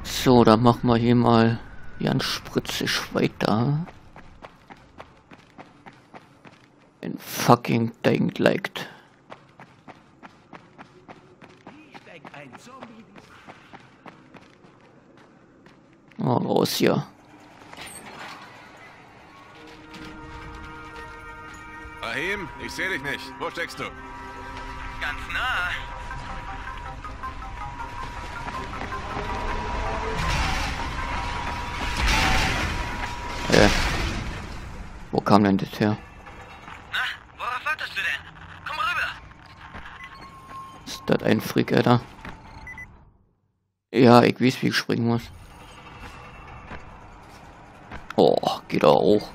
So, dann machen wir hier mal ganz spritzig weiter. In fucking Dying Light. Oh, raus hier. Rahim, ich sehe dich nicht. Wo steckst du? Ganz nah. Wo kam denn das her? Na, worauf wartest du denn? Komm rüber. Ist das ein Freak, Alter? Ja, ich weiß, wie ich springen muss. Oh, geht er auch.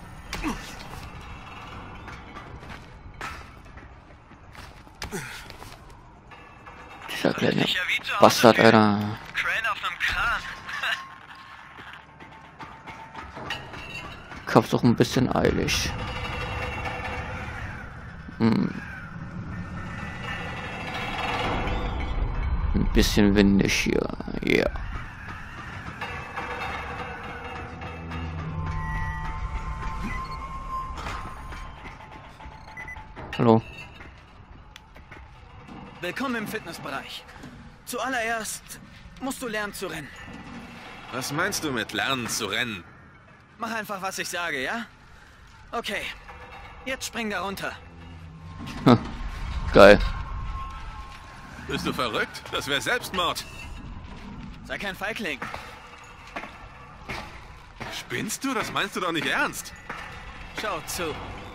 Dieser kleine Sicher wie zu Hause Bastard, fühlen. Alter. Crane auf einem Kran. Ich hab's doch ein bisschen eilig. Ein bisschen windig hier. Ja. Yeah. Hallo. Willkommen im Fitnessbereich. Zuallererst musst du lernen zu rennen. Was meinst du mit lernen zu rennen? Mach einfach, was ich sage, ja? Okay. Jetzt spring da runter. Geil. Bist du verrückt? Das wäre Selbstmord. Sei kein Feigling. Spinnst du? Das meinst du doch nicht ernst. Schau zu.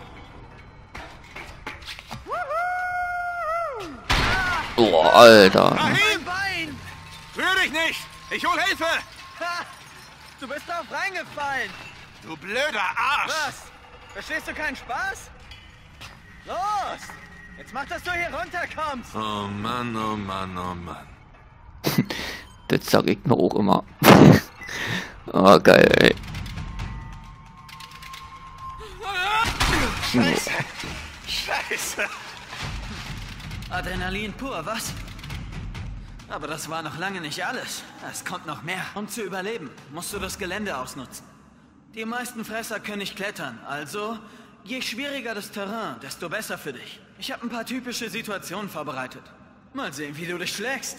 Oh, Alter. Mein Bein! Rühr dich nicht! Ich hol Hilfe! Ha! Du bist drauf reingefallen. Du blöder Arsch! Was? Verstehst du keinen Spaß? Los! Jetzt mach, dass du hier runterkommst. Oh Mann, oh Mann, oh Mann. Das sag ich mir auch immer. Oh, geil, ey. Scheiße! Scheiße! Adrenalin pur, was? Aber das war noch lange nicht alles. Es kommt noch mehr. Um zu überleben, musst du das Gelände ausnutzen. Die meisten Fresser können nicht klettern, also je schwieriger das Terrain, desto besser für dich. Ich habe ein paar typische Situationen vorbereitet. Mal sehen, wie du dich schlägst.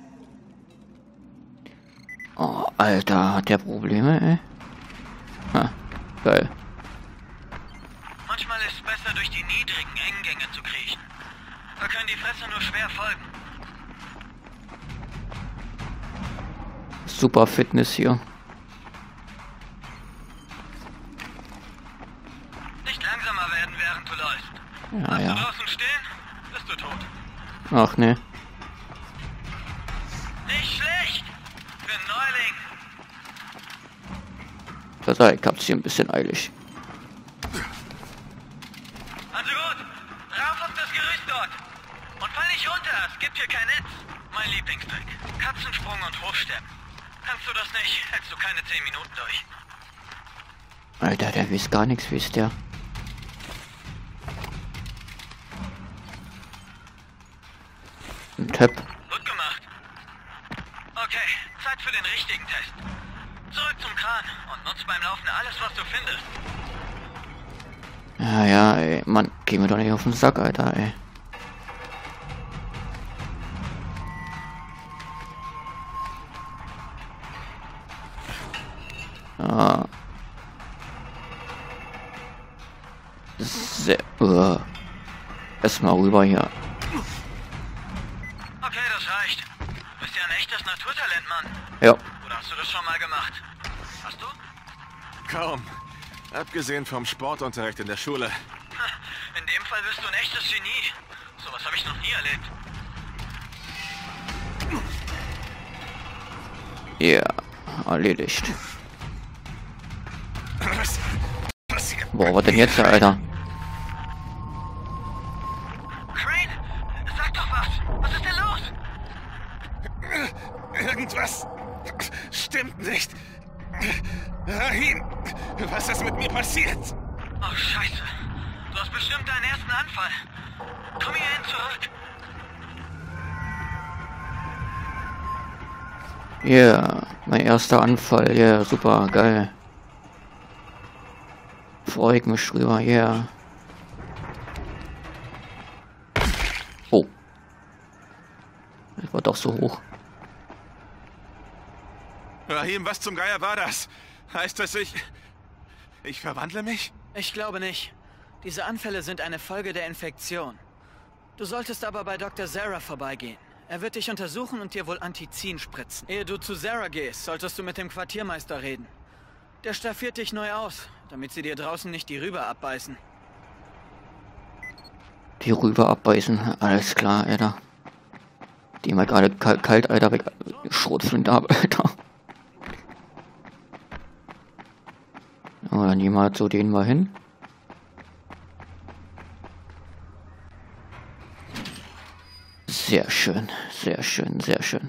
Oh, Alter, hat der Probleme, ey? Ha, geil. Manchmal ist es besser, durch die niedrigen, engen Gänge zu kriechen. Da können die Fresser nur schwer folgen. Super Fitness hier. Nicht langsamer werden, während du läufst. Ja, Bleibst du ja. draußen stehen, bist du tot. Ach, ne. Nicht schlecht! Für einen Neuling. Das heißt, ich hab's hier ein bisschen eilig. Also gut, rauf auf das Gerüst dort. Und fall nicht runter, es gibt hier kein Netz. Mein Lieblingstrick. Katzensprung und Hochsteppen. Kannst du das nicht, hältst du keine 10 Minuten durch. Alter, der weiß gar nichts, wisst der. Ein Tab. Gut gemacht. Okay, Zeit für den richtigen Test. Zurück zum Kran und nutz beim Laufen alles, was du findest. Ja, ja, ey. Mann, geh mir doch nicht auf den Sack, Alter, ey. Ah. Sehr. Erstmal rüber hier. Okay, das reicht. Du bist ja ein echtes Naturtalent, Mann. Ja. Oder hast du das schon mal gemacht? Hast du? Kaum. Abgesehen vom Sportunterricht in der Schule. In dem Fall bist du ein echtes Genie. Sowas habe ich noch nie erlebt. Ja, erledigt. Was passiert? Boah, was denn jetzt, Alter? Crane, sag doch was. Was ist denn los? Irgendwas stimmt nicht. Rahim, was ist mit mir passiert? Oh, Scheiße. Du hast bestimmt deinen ersten Anfall. Komm hierhin zurück. Yeah, mein erster Anfall. Yeah, super, geil. Freue ich mich drüber, yeah. Oh. Das war doch so hoch. Rahim, was zum Geier war das? Heißt das, ich verwandle mich? Ich glaube nicht. Diese Anfälle sind eine Folge der Infektion. Du solltest aber bei Dr. Zara vorbeigehen. Er wird dich untersuchen und dir wohl Antizin spritzen. Ehe du zu Zara gehst, solltest du mit dem Quartiermeister reden. Der staffiert dich neu aus, damit sie dir draußen nicht die Rübe abbeißen. Die Rübe abbeißen, alles klar, Alter. Die mal gerade kalt, Alter, weg. Schrotflinte ab, Alter. Oh, dann nehmen wir so den mal hin. Sehr schön, sehr schön, sehr schön.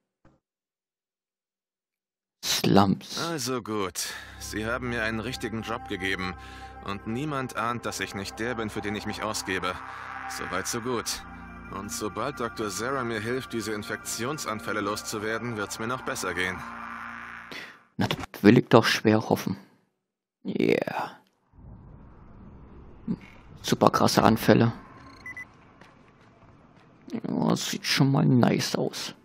Slums. Also gut. Sie haben mir einen richtigen Job gegeben. Und niemand ahnt, dass ich nicht der bin, für den ich mich ausgebe. Soweit so gut. Und sobald Dr. Zara mir hilft, diese Infektionsanfälle loszuwerden, wird's mir noch besser gehen. Na, das will ich doch schwer hoffen. Yeah. Super krasse Anfälle. Oh, das sieht schon mal nice aus.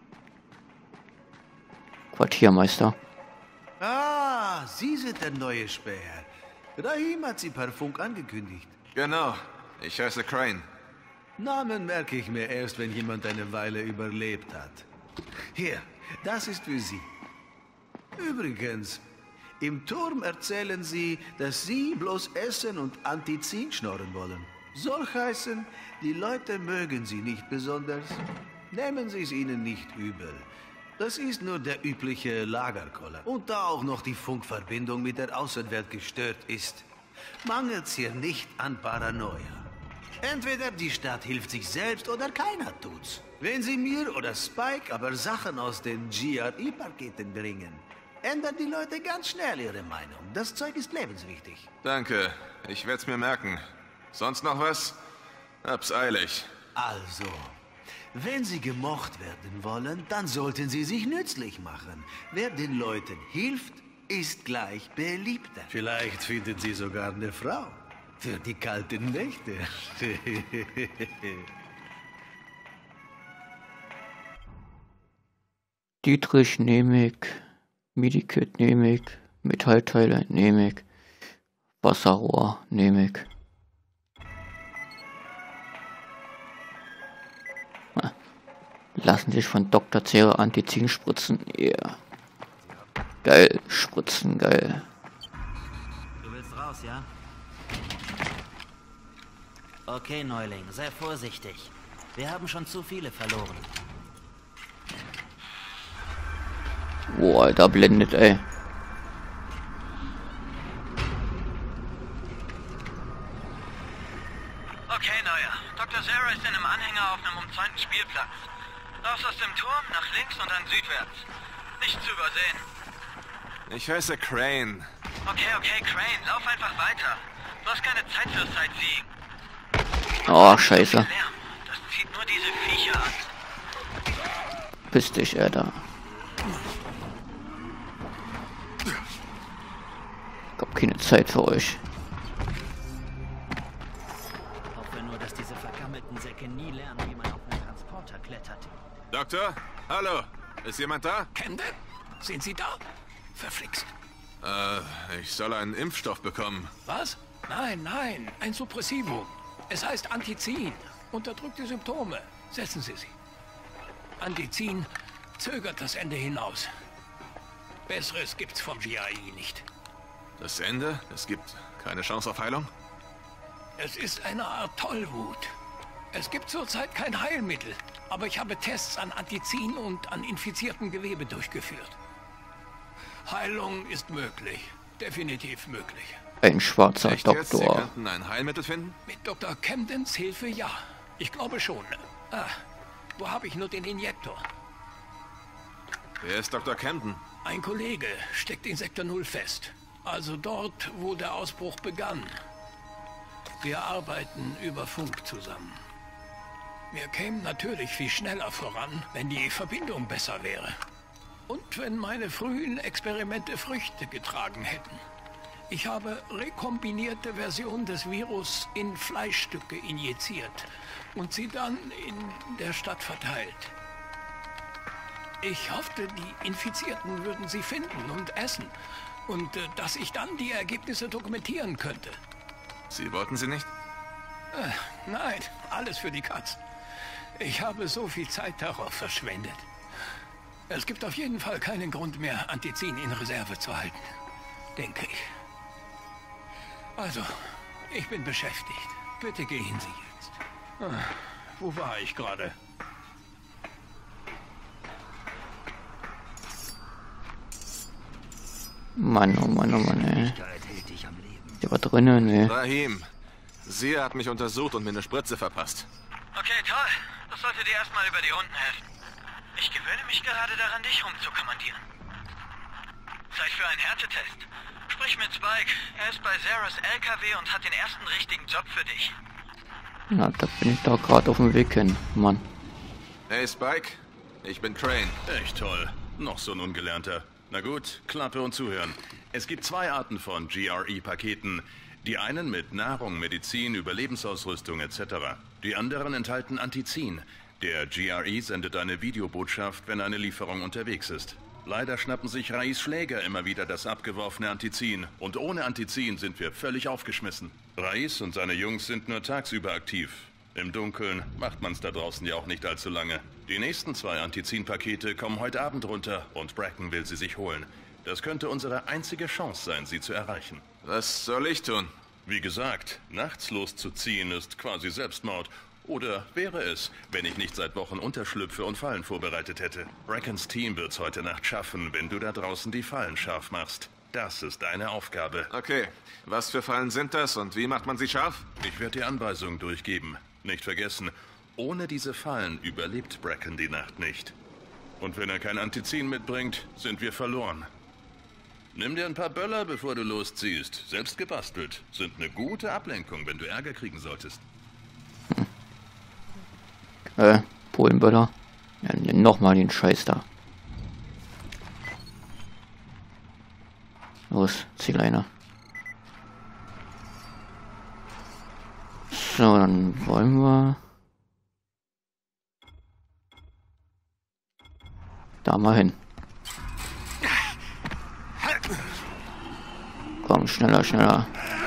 Quartiermeister. Ah, Sie sind der neue Späher. Rahim hat Sie per Funk angekündigt. Genau. Ich heiße Crane. Namen merke ich mir erst, wenn jemand eine Weile überlebt hat. Hier, das ist für Sie. Übrigens, im Turm erzählen Sie, dass Sie bloß essen und Antizin schnorren wollen. Soll heißen, die Leute mögen Sie nicht besonders. Nehmen Sie es ihnen nicht übel. Das ist nur der übliche Lagerkoller. Und da auch noch die Funkverbindung mit der Außenwelt gestört ist, mangelt's hier nicht an Paranoia. Entweder die Stadt hilft sich selbst oder keiner tut's. Wenn Sie mir oder Spike aber Sachen aus den GRE-Paketen bringen, ändern die Leute ganz schnell ihre Meinung. Das Zeug ist lebenswichtig. Danke. Ich werd's mir merken. Sonst noch was? Hab's eilig. Also, wenn Sie gemocht werden wollen, dann sollten Sie sich nützlich machen. Wer den Leuten hilft, ist gleich beliebter. Vielleicht finden Sie sogar eine Frau. Für die kalten Nächte. Dietrich nehme ich. Medikit nehme ich. Metallteile nehme ich. Wasserrohr nehme ich. Lassen sich von Dr. Zara Antizin spritzen. Yeah. Geil. Spritzen, geil. Du willst raus, ja? Okay, Neuling, sei vorsichtig. Wir haben schon zu viele verloren. Boah, Alter, blendet, ey. Okay, Neuer. Dr. Zara ist in einem Anhänger auf einem umzäunten Spielplatz. Raus aus dem Turm, nach links und dann südwärts. Nicht zu übersehen. Ich heiße Crane. Okay, Crane, lauf einfach weiter. Du hast keine Zeit für Sightseeing. Oh, scheiße. Lärm. Das zieht nur diese Viecher an. Piss dich, Alter. Ich hab keine Zeit für euch. Ich hoffe nur, dass diese vergammelten Säcke nie lernen, wie man auf einen Transporter klettert. Doktor? Hallo? Ist jemand da? Camden? Sind Sie da? Verflixt. Ich soll einen Impfstoff bekommen. Was? Nein, ein Suppressivum. Es heißt Antizin. Unterdrückte Symptome. Setzen Sie sich. Antizin zögert das Ende hinaus. Besseres gibt's vom GRE nicht. Das Ende? Es gibt keine Chance auf Heilung? Es ist eine Art Tollwut. Es gibt zurzeit kein Heilmittel, aber ich habe Tests an Antizin und an infiziertem Gewebe durchgeführt. Heilung ist möglich. Definitiv möglich. Ein schwarzer Echt jetzt? Sie Doktor. könnten ein Heilmittel finden? Mit Dr. Camdens Hilfe ja. Ich glaube schon. Ah, wo habe ich nur den Injektor? Wer ist Dr. Camden? Ein Kollege steckt in Sektor 0 fest. Also dort, wo der Ausbruch begann. Wir arbeiten über Funk zusammen. Wir kämen natürlich viel schneller voran, wenn die Verbindung besser wäre. Und wenn meine frühen Experimente Früchte getragen hätten. Ich habe rekombinierte Versionen des Virus in Fleischstücke injiziert und sie dann in der Stadt verteilt. Ich hoffte, die Infizierten würden sie finden und essen und dass ich dann die Ergebnisse dokumentieren könnte. Sie wollten sie nicht? Nein, alles für die Katz. Ich habe so viel Zeit darauf verschwendet. Es gibt auf jeden Fall keinen Grund mehr, Antizin in Reserve zu halten, denke ich. Also, ich bin beschäftigt. Bitte gehen Sie jetzt. Wo war ich gerade? Mann, oh Mann, oh Mann, ey. Der war drinnen, ey. Rahim, sie hat mich untersucht und mir eine Spritze verpasst. Okay, toll. Das sollte dir erstmal über die Runden helfen. Ich gewöhne mich gerade daran, dich rumzukommandieren. Zeit für einen Härtetest. Sprich mit Spike. Er ist bei Zeras LKW und hat den ersten richtigen Job für dich. Na, da bin ich doch gerade auf dem Weg hin, Mann. Hey Spike, ich bin Crane. Echt toll. Noch so ein Ungelernter. Na gut, Klappe und zuhören. Es gibt 2 Arten von GRE-Paketen. Die einen mit Nahrung, Medizin, Überlebensausrüstung etc. Die anderen enthalten Antizin. Der GRE sendet eine Videobotschaft, wenn eine Lieferung unterwegs ist. Leider schnappen sich Rais Schläger immer wieder das abgeworfene Antizin. Und ohne Antizin sind wir völlig aufgeschmissen. Rais und seine Jungs sind nur tagsüber aktiv. Im Dunkeln macht man's da draußen ja auch nicht allzu lange. Die nächsten 2 Antizin-Pakete kommen heute Abend runter und Bracken will sie sich holen. Das könnte unsere einzige Chance sein, sie zu erreichen. Was soll ich tun? Wie gesagt, nachts loszuziehen ist quasi Selbstmord. Oder wäre es, wenn ich nicht seit Wochen Unterschlüpfe und Fallen vorbereitet hätte. Brackens Team wird's heute Nacht schaffen, wenn du da draußen die Fallen scharf machst. Das ist deine Aufgabe. Okay, was für Fallen sind das und wie macht man sie scharf? Ich werde dir Anweisungen durchgeben. Nicht vergessen, ohne diese Fallen überlebt Bracken die Nacht nicht. Und wenn er kein Antizin mitbringt, sind wir verloren. Nimm dir ein paar Böller, bevor du losziehst. Selbst gebastelt. Sind eine gute Ablenkung, wenn du Ärger kriegen solltest. Polenböller. Ja, nochmal den Scheiß da. Los, Zieleiner. So, dann wollen wir da mal hin. Komm, schneller, schneller.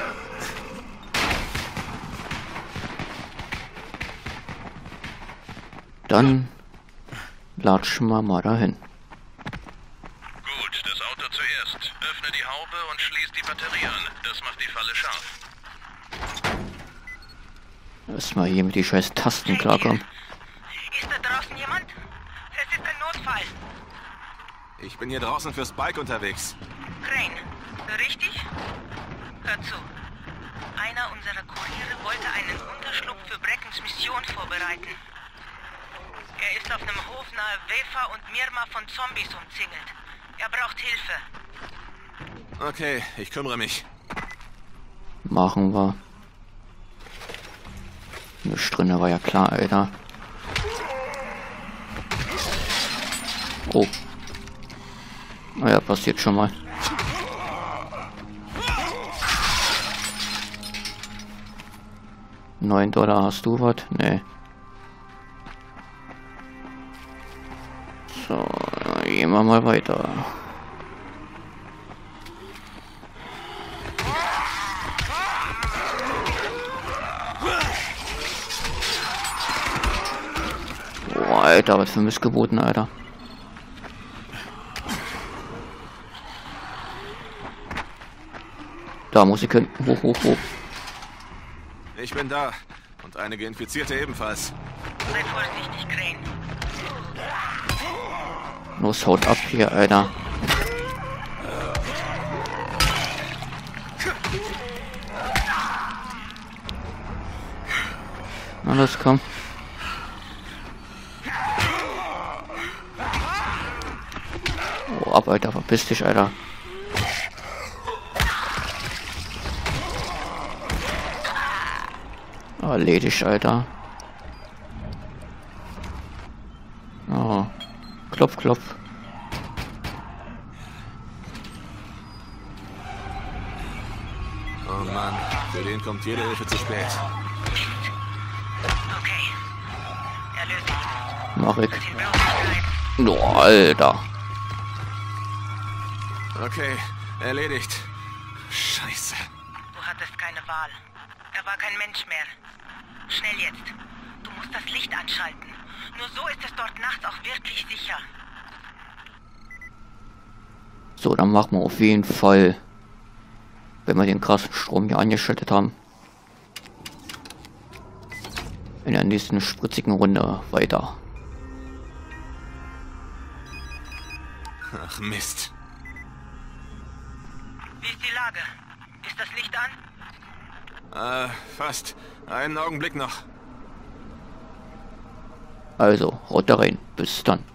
Dann latschen wir mal dahin. Gut, das Auto zuerst. Öffne die Haube und schließ die Batterie an. Das macht die Falle scharf. Erstmal hier mit die scheiß Tasten klarkommen. Ist da draußen jemand? Es ist ein Notfall. Ich bin hier draußen für Spike unterwegs. Crane, richtig? Hör zu. Einer unserer Kuriere wollte einen Unterschlupf für Brackens Mission vorbereiten. Er ist auf einem Hof nahe Wefa und Mirma von Zombies umzingelt. Er braucht Hilfe. Okay, ich kümmere mich. Machen wir. Eine Strinne war ja klar, Alter. Oh. Naja, passiert schon mal. $9 hast du was? Nee. So, gehen wir mal weiter. Boah, Alter, was für Missgeboten, Alter. Da muss ich hin. Hoch, hoch, hoch. Ich bin da. Und einige Infizierte ebenfalls. Sei vorsichtig, Crane. Los, haut ab hier, Alter. Na, los, komm. Oh, ab, Alter, verpiss dich, Alter. Erledigt, Alter. Oh. Klopf, klopf. Oh Mann, für den kommt jede Hilfe zu spät. Okay. Erlöse ihn. Mach ich. Den Bürgerkleid. Oh, Alter. Okay, erledigt. Scheiße. Du hattest keine Wahl. Er war kein Mensch mehr. Schnell jetzt. Du musst das Licht anschalten. Nur so ist es dort nachts auch wirklich sicher. So, dann machen wir auf jeden Fall, wenn wir den krassen Strom hier angeschaltet haben, in der nächsten spritzigen Runde weiter. Ach Mist. Wie ist die Lage? Ist das Licht an? Fast. Einen Augenblick noch. Also, haut da rein. Bis dann.